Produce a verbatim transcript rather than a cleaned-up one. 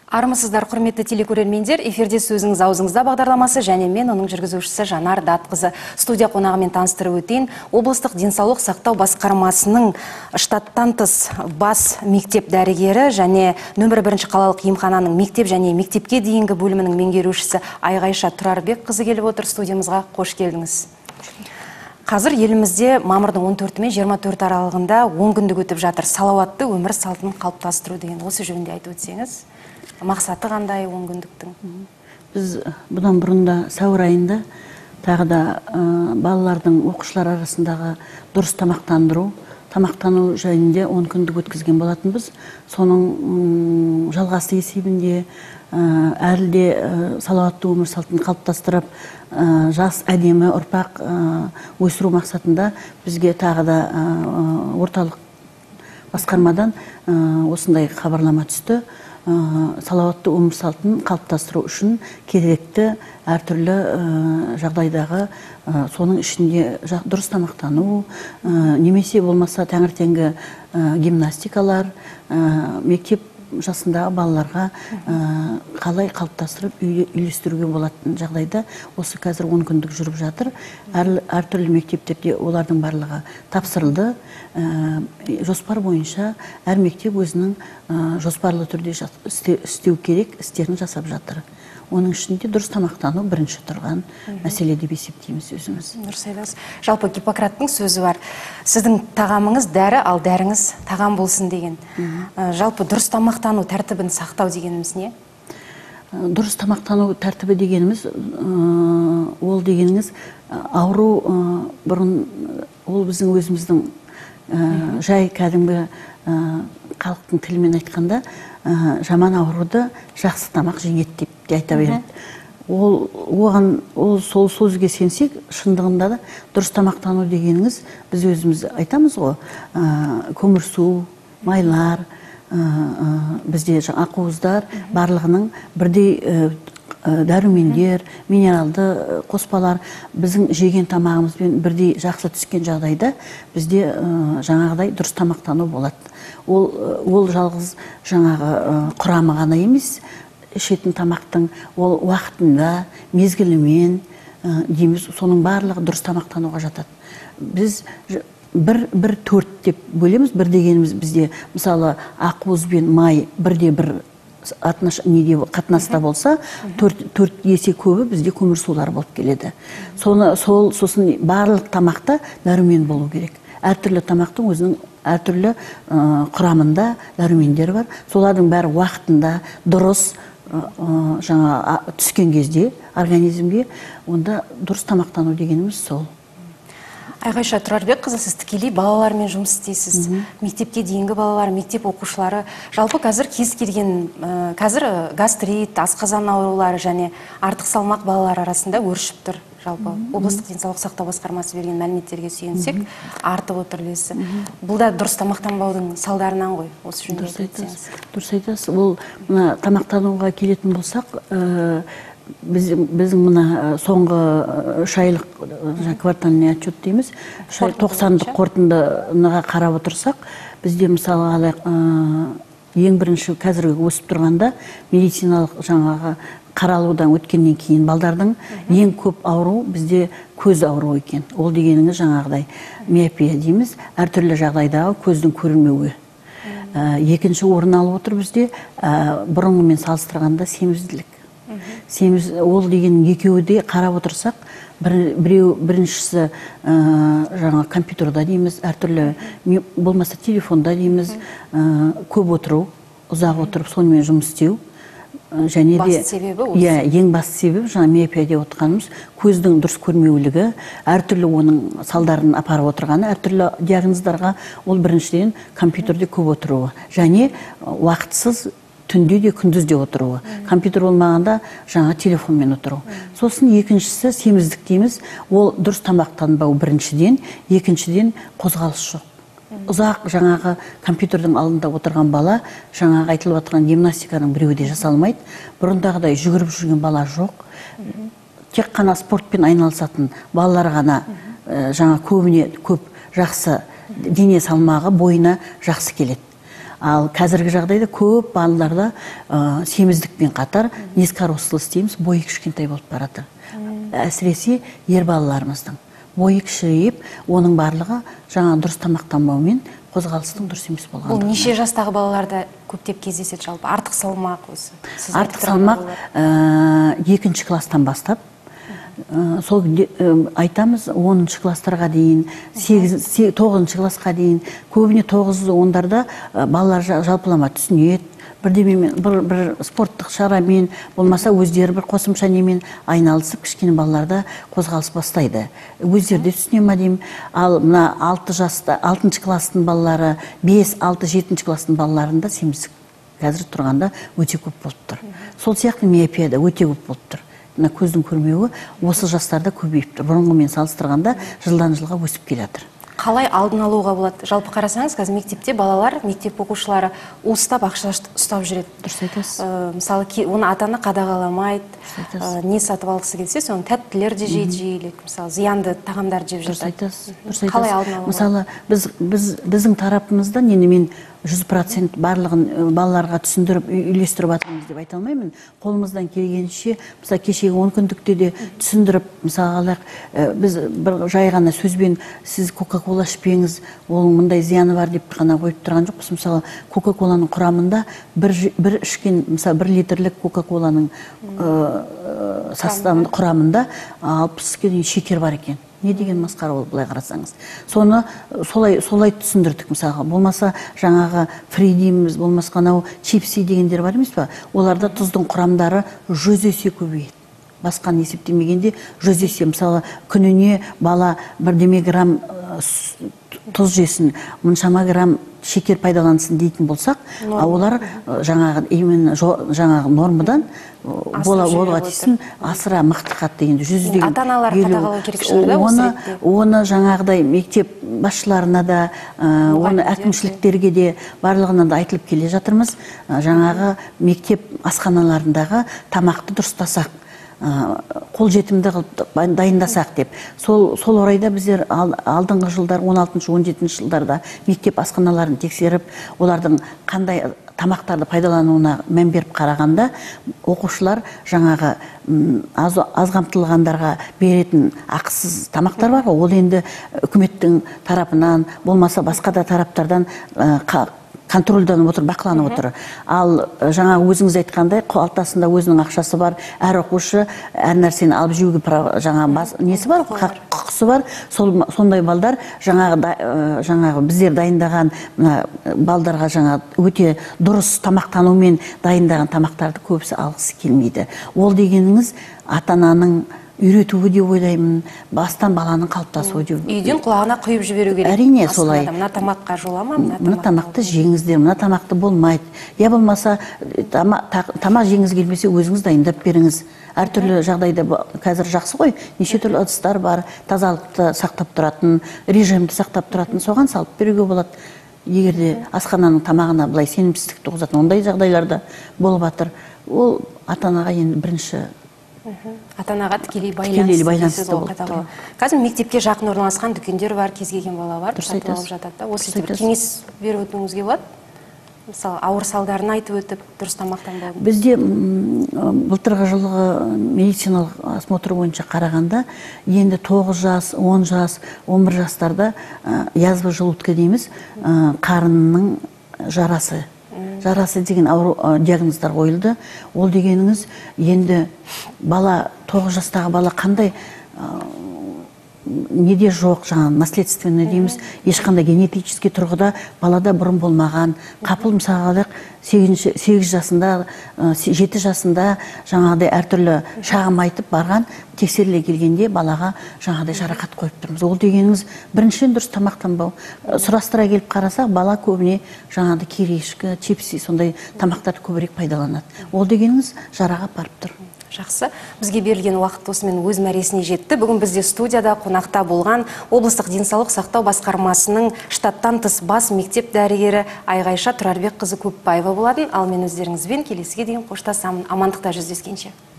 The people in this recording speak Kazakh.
Армысыздар, құрметті телекөрермендер, эфирде сөзіңіз аузыңызда бағдарламасы және мен оның жүргізушісі Жанар Датқызы. Студия қонағымен таныстырып өтейін. Облыстық денсаулық сақтау басқармасының штаттан тыс бас мектеп дәрігері және нөмір бірінші қалалық емхананың мектеп және мектепке дейінгі бөлімінің меңгерушісі Айғайша Тұрарбек қызы келіп отыр. Студиямызға қош келдіңіз. Қазір елімізде мамырдың он төрті мен жиырма төрті аралығында он күндік өтіп жатыр. Салауатты өмір салтын қалыптастыру деген осы жөнінде айтып өтсеңіз. Мақсаты қандай он күндіктің? Біз бұдан бұрында сәуір айында тағы да балалардың оқушылар арасындағы дұрыс тамақтандыру, тамақтану жайында он күндік өткізген болатынбыз. Соның жалғасы есебінде әлі де салауатты өмір салтын қалыптастырып, жас әдемі ұрпақ өсіру мақсатында бізге тағы да орталық басқармадан осындай хабарлама түсті. Салауатты өмір салтын қалыптастыру үшін керекті әртүрлі жағдайдағы соның ішінде дұрыс тамақтану, немесе болмаса таңертеңгі гимнастикалар, мектеп жасындағы балаларға қалай қалыптастырып үйлестіруге болатын жағдайда осы қазір он күндік жүріп жатыр. Әртүрлі мектептерде олардың барлығы тапсырылды. Жоспар бойынша әр мектеп өзінің жоспарлы түрде істеу керек істерін жасап жатыр. Оның ішінде дұрыс тамақтану бірінші тұрған мәселе деп есептейміз өзіміз. Дұрыс айтасыз. Жалпы Гиппократың сөзі бар. Сіздің тағамыңыз дәрі, ал дәріңіз тағам болсын деген. Жалпы дұрыс тамақтану тәртібін сақтау дегеніміз не? Дұрыс тамақтану тәртібі дегеніміз, ол дегеніңіз ауру бұрын, ол біздің өзіміздің жай кәдімгі халықтың тілімен айтқанда жаман ауруды жақсы тамақ жеңеді деп те айта береді. Ол оған ол сол сөзге сенсек, шындығында да дұрыс тамақтану дегеніңіз біз өзіміз айтамыз ғой, көмірсу, майлар, бізде ақуыздар барлығының бірдей дәрумендер, минералды қоспалар біздің жеген тамағымызбен бірдей жақсы түскен жағдайда бізде жаңағыдай дұрыс тамақтану болады. Ол, ол жалғыз жаңағы құрамы ғана емес, ішетін тамақтың ол уақытында, мезгілімен дейміз, соның барлығы дұрыс тамақтануға жатады. Біз бір, бір төрт деп бөлеміз, бір дегеніміз бізде мысалы ақуыз бен май бірде бір қатынаста болса, төрт есе көбі бізде көмірсулар болып келеді. Сол сосын барлық тамақта дәрумен болу керек. Әртүрлі тамақтың өзінің әртүрлі құрамында дәрумендер бар. Солардың бәрі уақытында дұрыс жаңа түскен кезде организмге, онда дұрыс тамақтану дегеніміз сол. Айғайша Тұрарбек қызы, сіз тікелей балалармен жұмыс істейсіз. Мектепке дейінгі балалар, мектеп оқушылары. Жалпы қазір кез келген, қазір гастрит, асқазан аурулары және артық салмақ балалар арасында өршіп тұр. Жалпы облыстық денсаулық сақтау басқармасы берген мәліметтерге сүйенсек, артып отыр үлесі. Бұл да дұрыс тамақтанбаудың салдарынан ғой. Осы жөнінде айтсаңыз. Дұрыс айтасыз. Ол тамақтануға келетін болсақ, біздің мына соңғы үш айлық квартальный отчет дейміз, тоқсандық қорытындыға қарап отырсақ, бізде мысалы ең бірінші қазіргі өсіп тұрғанда медициналық жаңағы қаралудан өткеннен кейін балдардың ең көп ауру бізде көз ауру екен. Ол дегеніңіз жаңағыдай миопия дейміз, әртүрлі жағдайдағы көздің көрілмеуі. Екінші орын алып отыр бізде бұрынғымен салыстырғанда семізділік. Семіз, ол деген екеуі де қарап отырсақ, біреу біріншісі жаңа компьютерда дейміз, әртүрлі болмаса телефонда дейміз, көп отыру, ұзақ отырып сонымен жұмыс істеу. Және де ең басты себебі жаңа миопия деп отырғанымыз көздің дұрыс көрмеулігі, әртүрлі оның салдарын апарып отырғаны, әртүрлі диагноздарға ол біріншіден компьютерде көп отыруы, және уақытсыз түнде де күндіз де отыруы. Компьютер болмағанда жаңа телефонмен отыру. Сосын екіншісі семіздік дейміз, ол дұрыс тамақтанбау біріншіден, екіншіден қозғалыс жоқ. Ұзақ жаңағы компьютердің алдында отырған бала, жаңағы айтылып отырған гимнастиканың біреуі де жасалмайды. Бұрындағыдай жүгіріп жүрген бала жоқ. Тек қана спортпен айналысатын балалар ғана жаңа көбіне көп жақсы дене салмағы бойына жақсы келеді. Ал қазіргі жағдайда көп балаларда семіздікпен қатар низкорослость дейміз, бойы кішкентай болып барады. Әсіресе ер балаларымыздың бойы кішірейіп, оның барлығы жаңа дұрыс тамақтанбаумен қозғалыстың дұрыс емес болғандығы. Бұл неше жастағы балаларда көптеп кездеседі жалпы? Артық салмақ осы? Артық салмақ екінші класстан бастап, сол айтамыз оныншы класстарға дейін, тоғызыншы классқа дейін, көбіне тоғыз ондарда балалар жалпылама түсінеді, бірдемемен, бір спорттық шарамен, болмаса өздері бір қосымша немен айналысып, кішкене балаларда қозғалыс бастайды. Өздері де түсіне ма деймін, ал мына алты жаста, алтыншы класстың балалары, бес, алты, жетінші класстың балаларында семіздік қазір тұрғанда өте көп болып тұр. Сол сияқты миопия да өте көп болып тұр. Мына көздің көрмеуі осы жастарда көбейіп тұр. Бұрынғымен салыстырғанда жылдан жылға өсіп келе жатыр. Қалай алдын алуға болады? Жалпы қарасаңыз, қазір мектепте балалар, мектеп оқушылары уыстап ақша ұстап жүреді. Дұрыс айтасыз. Мысалы, оны ата-ана қадағаламайды. Не сатып алғысы келсе, соны тәттілер де жейді жиілік. Мысалы, зиянды тағамдарды жеп жатады. Дұрыс айтасыз. Қалай алдын алуға? Мысалы, біздің тарапымыздан енді мен жүз процент барлығын балаларға түсіндіріп, үйлестіріп атырмыз деп айта алмаймын. Қолымыздан келгенше, мысалы, кешегі он күндікте де түсіндіріп, мысалы, біз бір жай ғана сөзбен сіз кока-кола ішпеңіз, ол мындай зияны бар деп қана қойып тұрған жоқпыз. Мысалы, кока-коланың құрамында бір ішкен, мысалы, бір литрлік кока-коланың составында, құрамында алпысқа дейін шекер бар екен. Не деген масқара ол, былай қарасаңыз. Соны солай солай түсіндірдік, мысалға. Болмаса жаңағы фри дейміз, болмаса анау чипси дегендер бар емес па? Оларда тұздың құрамдары жүз есе көбейеді. Басқан есептемегенде жүз есе. Мысалы, күніне бала бірдеме грамм тұз жесін, мұншама грамм шекер пайдалансын дейтін болсақ, олар жаңағы именно жаңағы нормадан болуға тиісін асыра мықты қатты енді жүздеген. Ата-аналар қадағалау керек шығар да осы ретте. Оны жаңағыдай мектеп басшыларына да, оны әкімшіліктерге де барлығына да айтылып келе жатырмыз. Жаңағы мектеп асханаларындағы тамақты дұрыстасақ, қол жетімді дайындасақ деп. Сол орайда біздер алдыңғы жылдар, он алтыншы он жетінші жылдарда мектеп асханаларын тексеріп, олардың қандай тамақтарды пайдалануына мән беріп қарағанда, оқушылар жаңағы аз қамтылғандарға беретін ақысыз тамақтар бар, ол енді үкіметтің тарапынан, болмаса басқа да тараптардан контрольданып отыр, бақыланып отыр. Ал жаңа өзіңіз айтқандай, қалтасында өзінің ақшасы бар, әр оқушы әр нәрсені алып жеуге жаңа несі бар, құқысы бар. Сондай балдар жаңағы біздер дайындаған балдарға жаңа өте дұрыс тамақтанумен дайындаған тамақтарды көбісі алғысы келмейді. Ол дегеніңіз ата-ананың үйретуі деп ойлаймын, бастан баланың қалыптасуы деп. Үйден құлағына құйып жіберу керек. Әрине солай. Мына тамаққа жолама, мына тамақты жеңіздер, мына тамақты болмайды. Я болмаса тамақ жеңіз келмесе өзіңіз дайындап беріңіз. Әртүрлі жағдайда қазір жақсы ғой, неше түрлі ыдыстар бар, тазалықты сақтап тұратын, режимді сақтап тұратын, соған салып беруге болады. Егерде асхананың тамағына былай сенімсіздік туғызатын ондай жағдайларда болып жатыр. Ол ата-анаға енді бірінші ата-анаға тікелей байланысты болып тұр. Қазір мектепке жақын орналасқан дүкендер бар, кез келген бала бар, сатып алып жатады. Осы бір кеңес беріп өтуіңізге болады? Мысалы, ауыр салдарын айтып өтіп, дұрыс тамақтанбаудың. Бізде былтырғы жылғы медициналық осмотр бойынша қарағанда, енді тоғыз жас, он жас, он бір жастарда язва желудка дейміз, қарынның жарасы. Жарасы деген диагноздар қойылды. Ол дегеніңіз енді бала, тоғыз жастағы бала қандай неде жоқ, жаңа наследственный дейміз, ешқандай генетический тұрғыда балада бұрын болмаған, қапыл мысалға сегіз жасында, жеті жасында жаңағыдай әртүрлі шағым айтып барған, тексеріле келгенде балаға жаңағыдай жарақат қойып тұрмыз. Ол дегеніңіз біріншіден дұрыс тамақтанбау. Сұрастыра келіп қарасақ, бала көбіне жаңағыдай кирешкі, чипси, сондай тамақтарды көбірек пайдаланады. Ол дегеніңіз жараға барып тұр. Жақсы. Бізге берілген уақыт осымен өз мәресіне жетті. Бүгін бізде студияда қонақта болған облыстық денсаулық сақтау басқармасының штаттан тыс бас мектеп дәрігері Айғайша Тұрарбекқызы Көпбаева болатын. Ал мен өздеріңізбен келесіге дейін қоштасамын. Амандықта жүздескенше.